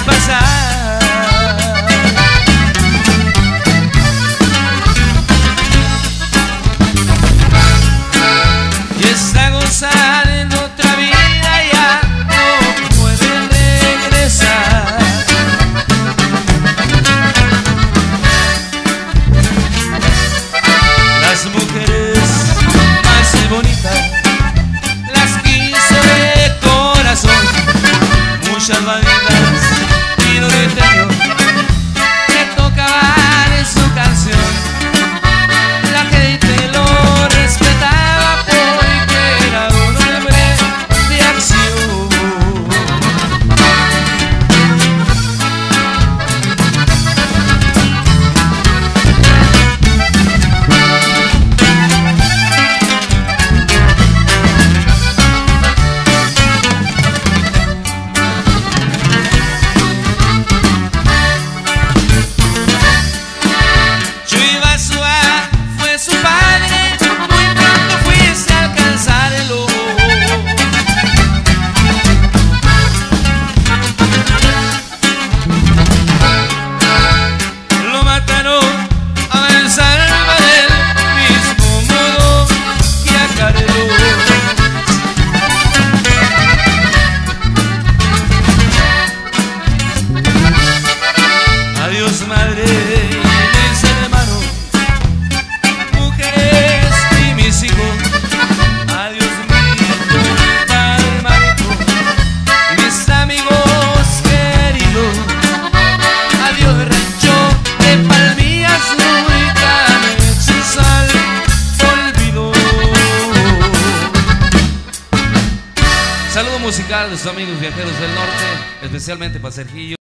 pasar. Y está gozando otra vida, ya no puede regresar. Las mujeres más bonitas las quiso de corazón, muchas bandidas y norteños que tocaban su canción. La gente lo respetaba porque era un hombre de acción. Adiós madre y mis hermanos, mujeres y mis hijos. Adiós mi padre marido y mis amigos queridos. Adiós rancho de Palmillas, nunca me eches al olvido. Saludo musical de sus amigos viajeros del norte, especialmente para Sergillo.